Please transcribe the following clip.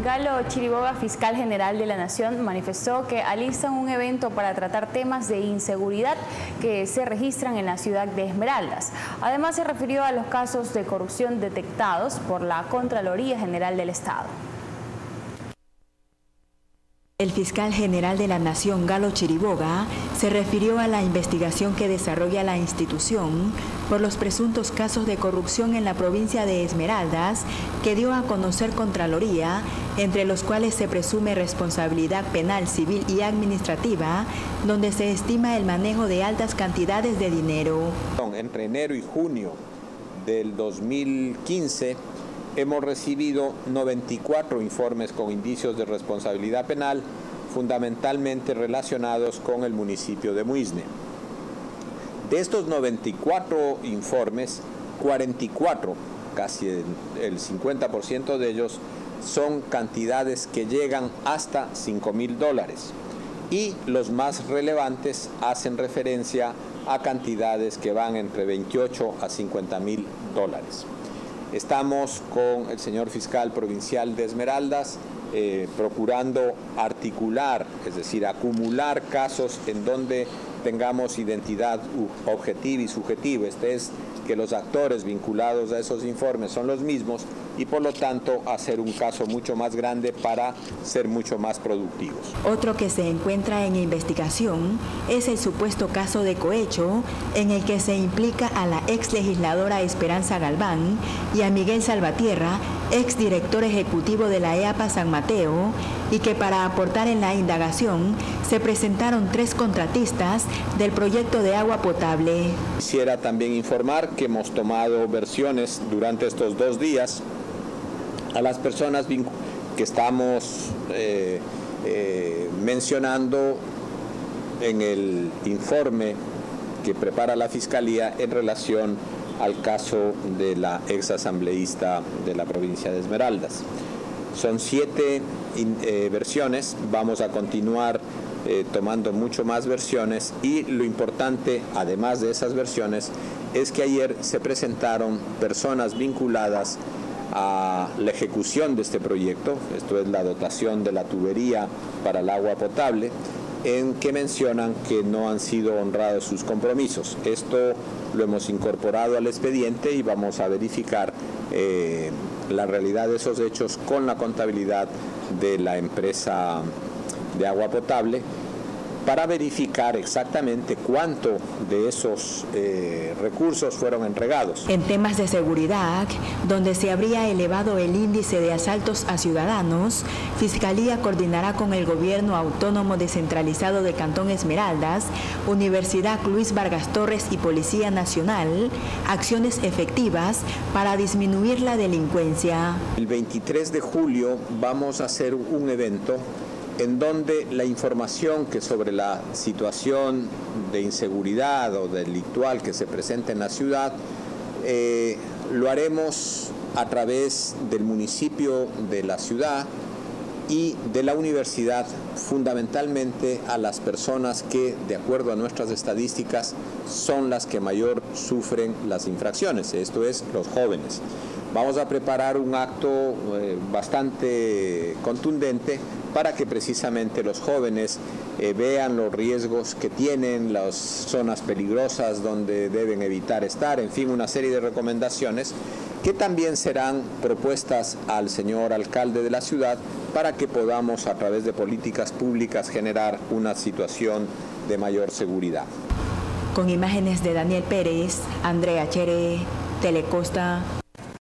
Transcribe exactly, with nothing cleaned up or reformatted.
Galo Chiriboga, fiscal general de la Nación, manifestó que alistan un evento para tratar temas de inseguridad que se registran en la ciudad de Esmeraldas. Además, se refirió a los casos de corrupción detectados por la Contraloría General del Estado. El fiscal general de la Nación, Galo Chiriboga, se refirió a la investigación que desarrolla la institución por los presuntos casos de corrupción en la provincia de Esmeraldas que dio a conocer Contraloría, entre los cuales se presume responsabilidad penal, civil y administrativa, donde se estima el manejo de altas cantidades de dinero. Entre enero y junio del dos mil quince, hemos recibido noventa y cuatro informes con indicios de responsabilidad penal, fundamentalmente relacionados con el municipio de Muisne. De estos noventa y cuatro informes, cuarenta y cuatro, casi el cincuenta por ciento de ellos, son cantidades que llegan hasta cinco mil dólares. Y los más relevantes hacen referencia a cantidades que van entre veintiocho a cincuenta mil dólares. Estamos con el señor fiscal provincial de Esmeraldas eh, procurando articular, es decir, acumular casos en donde tengamos identidad objetiva y subjetiva. Este es que los actores vinculados a esos informes son los mismos y por lo tanto hacer un caso mucho más grande para ser mucho más productivos. Otro que se encuentra en investigación es el supuesto caso de cohecho en el que se implica a la ex legisladora Esperanza Galván y a Miguel Salvatierra, ex director ejecutivo de la E A P A San Mateo, y que para aportar en la indagación se presentaron tres contratistas del proyecto de agua potable. Quisiera también informar que hemos tomado versiones durante estos dos días a las personas que estamos eh, eh, mencionando en el informe que prepara la Fiscalía en relación al caso de la ex asambleísta de la provincia de Esmeraldas. Son siete eh, versiones, vamos a continuar eh, tomando mucho más versiones y lo importante, además de esas versiones, es que ayer se presentaron personas vinculadas a la ejecución de este proyecto, esto es la dotación de la tubería para el agua potable, en que mencionan que no han sido honrados sus compromisos. Esto lo hemos incorporado al expediente y vamos a verificar eh, la realidad de esos hechos con la contabilidad de la empresa de agua potable para verificar exactamente cuánto de esos eh, recursos fueron entregados. En temas de seguridad, donde se habría elevado el índice de asaltos a ciudadanos, Fiscalía coordinará con el Gobierno Autónomo Descentralizado de Cantón Esmeraldas, Universidad Luis Vargas Torres y Policía Nacional acciones efectivas para disminuir la delincuencia. El veintitrés de julio vamos a hacer un evento en donde la información que sobre la situación de inseguridad o delictual que se presenta en la ciudad, eh, lo haremos a través del municipio de la ciudad y de la universidad, fundamentalmente a las personas que, de acuerdo a nuestras estadísticas, son las que mayor sufren las infracciones, esto es, los jóvenes. Vamos a preparar un acto eh, bastante contundente para que precisamente los jóvenes eh, vean los riesgos que tienen, las zonas peligrosas donde deben evitar estar, en fin, una serie de recomendaciones que también serán propuestas al señor alcalde de la ciudad para que podamos a través de políticas públicas generar una situación de mayor seguridad. Con imágenes de Daniel Pérez, Andrea Chere, Telecosta.